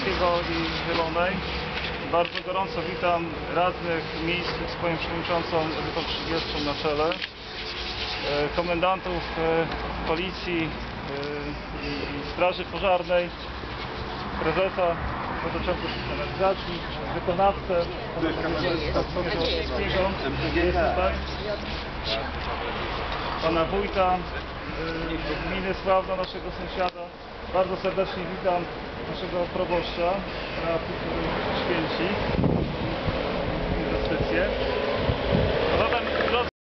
Śląskiego i Zielonej. Bardzo gorąco witam radnych miejskich z panią przewodniczącą Edytą Przygiewczą na czele, komendantów policji i straży pożarnej, prezesa dotyczących sygnalizacji, wykonawcę jest tutaj, pana wójta gminy Sławna, naszego sąsiada. Bardzo serdecznie witam naszego proboszcza, który święci inwestycje.